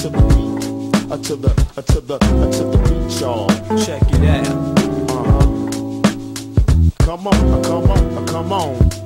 to the beat, to the beat, y'all. Check it out. Come on, come on, come on.